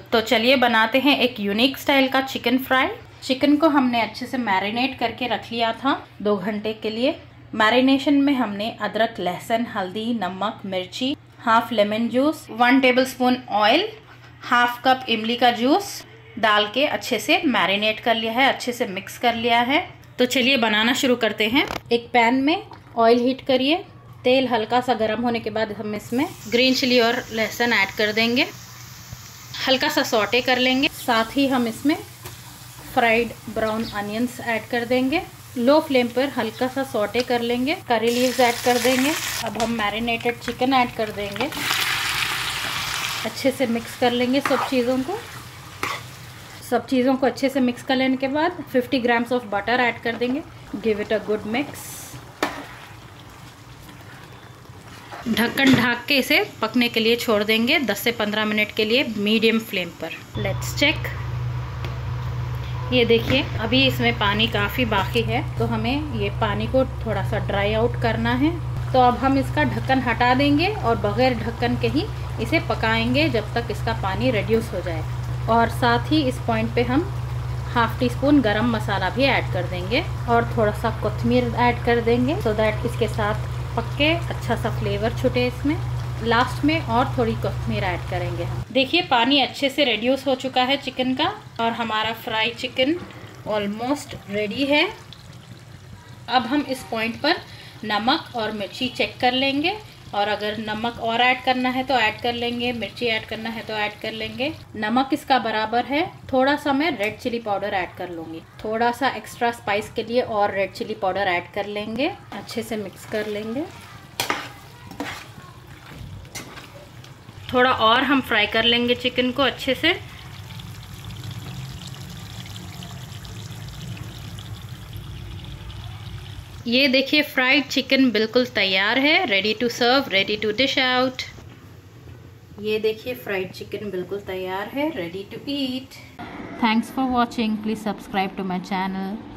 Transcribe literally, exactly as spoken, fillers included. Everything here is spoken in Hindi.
तो चलिए बनाते हैं एक यूनिक स्टाइल का चिकन फ्राई। चिकन को हमने अच्छे से मैरिनेट करके रख लिया था दो घंटे के लिए। मैरिनेशन में हमने अदरक, लहसुन, हल्दी, नमक, मिर्ची, half lemon juice, one tablespoon oil, half cup इमली का जूस डाल के अच्छे से मैरिनेट कर लिया है, अच्छे से मिक्स कर लिया है। तो चलिए बनाना शुरू करते हैं। एक पैन में ऑयल हीट करिए। तेल हल्का सा गर्म होने के बाद हम इसमें ग्रीन चिली और लहसुन ऐड कर देंगे। हल्का सा सौटे कर लेंगे। साथ ही हम इसमें फ्राइड ब्राउन अनियंस ऐड कर देंगे। लो फ्लेम पर हल्का सा सौटे कर लेंगे। करी लीव्स ऐड कर देंगे। अब हम मैरिनेटेड चिकन ऐड कर देंगे। अच्छे से मिक्स कर लेंगे सब चीज़ों को। सब चीज़ों को अच्छे से मिक्स कर लेने के बाद fifty grams of butter add कर देंगे। Give it a good mix. ढक्कन ढक के इसे पकने के लिए छोड़ देंगे दस से पंद्रह मिनट के लिए मीडियम फ्लेम पर। Let's check. ये देखिए अभी इसमें पानी काफ़ी बाकी है, तो हमें ये पानी को थोड़ा सा ड्राई आउट करना है। तो अब हम इसका ढक्कन हटा देंगे और बगैर ढक्कन के ही इसे पकाएंगे जब तक इसका पानी रिड्यूस हो जाए। और साथ ही इस पॉइंट पे हम हाफ टी स्पून गरम मसाला भी ऐड कर देंगे और थोड़ा सा कोथिमीर ऐड कर देंगे, सो दैट इसके साथ पक के अच्छा सा फ्लेवर छूटे इसमें। लास्ट में और थोड़ी कोथिमीर ऐड करेंगे हम। देखिए पानी अच्छे से रिड्यूस हो चुका है चिकन का और हमारा फ्राई चिकन ऑलमोस्ट रेडी है। अब हम इस पॉइंट पर नमक और मिर्ची चेक कर लेंगे, और अगर नमक और ऐड करना है तो ऐड कर लेंगे, मिर्ची ऐड करना है तो ऐड कर लेंगे। नमक इसका बराबर है। थोड़ा सा मैं रेड चिली पाउडर ऐड कर लूँगी। थोड़ा सा एक्स्ट्रा स्पाइस के लिए और रेड चिली पाउडर ऐड कर लेंगे। अच्छे से मिक्स कर लेंगे। थोड़ा और हम फ्राई कर लेंगे चिकन को अच्छे से। ये देखिए फ्राइड चिकन बिल्कुल तैयार है, ready to serve, ready to dish out. ये देखिए फ्राइड चिकन बिल्कुल तैयार है, ready to eat. Thanks for watching. Please subscribe to my channel.